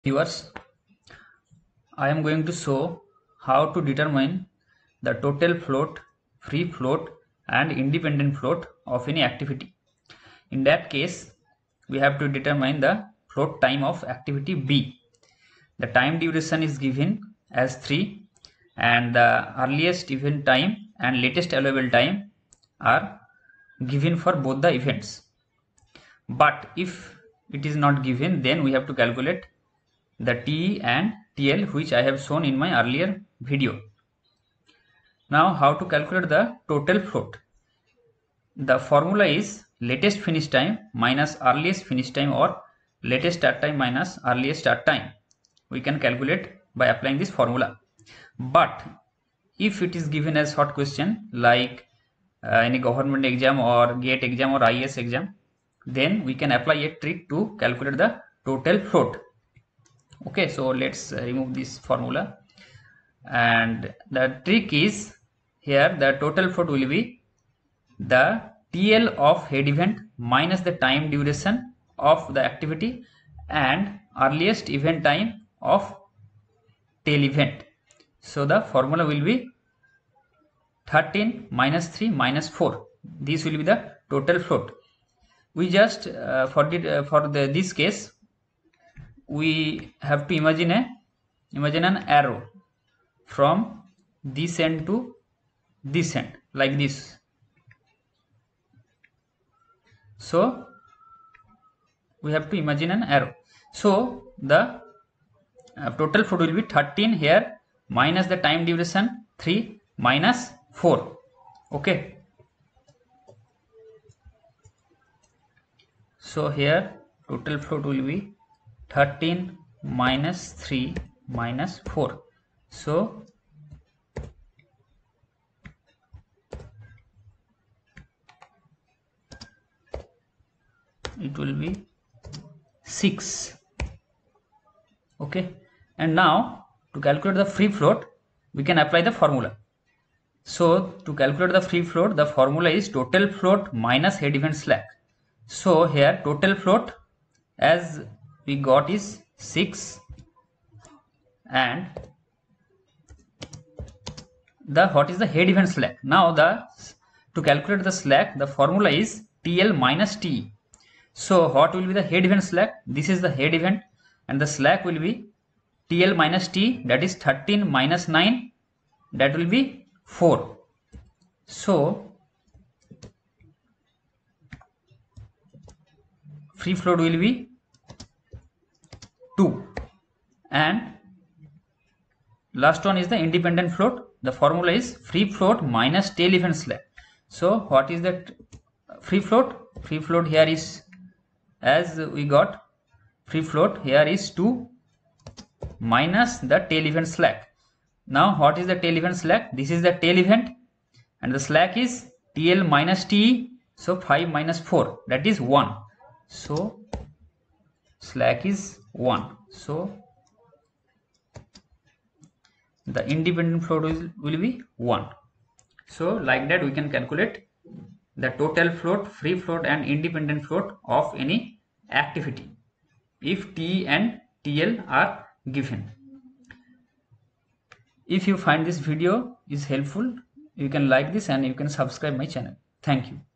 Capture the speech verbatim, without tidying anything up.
Viewers, I am going to show how to determine the total float, free float and independent float of any activity. In that case, we have to determine the float time of activity B. The time duration is given as three and the earliest event time and latest allowable time are given for both the events. But if it is not given, then we have to calculate the T and T L, which I have shown in my earlier video. Now, how to calculate the total float? The formula is latest finish time minus earliest finish time or latest start time minus earliest start time. We can calculate by applying this formula. But if it is given as short question like uh, any government exam or GATE exam or I A S exam, then we can apply a trick to calculate the total float. Okay, so let's remove this formula, and the trick is here the total float will be the T L of head event minus the time duration of the activity and earliest event time of tail event. So the formula will be thirteen minus three minus four. This will be the total float. We just uh, for the, uh, for the this case we have to imagine a imagine an arrow from this end to this end like this. So we have to imagine an arrow. So the uh, total float will be thirteen here minus the time duration three minus four. Okay. So here total float will be thirteen minus three minus four. So it will be six. Okay, and now to calculate the free float we can apply the formula. So to calculate the free float, the formula is total float minus head event slack. So here total float as we got is six, and the what is the head event slack. Now the to calculate the slack, the formula is T L minus T. So what will be the head event slack? This is the head event, and the slack will be T L minus T, that is thirteen minus nine, that will be four. So free float will be two, and last one is the independent float. The formula is free float minus tail event slack. So what is that free float? Free float here is, as we got free float here is two minus the tail event slack. Now what is the tail event slack? This is the tail event, and the slack is T L minus T. So five minus four, that is one. So slack is one. So the independent float will, will be one. So like that we can calculate the total float, free float and independent float of any activity if T and T L are given. If you find this video is helpful, you can like this and you can subscribe my channel. Thank you.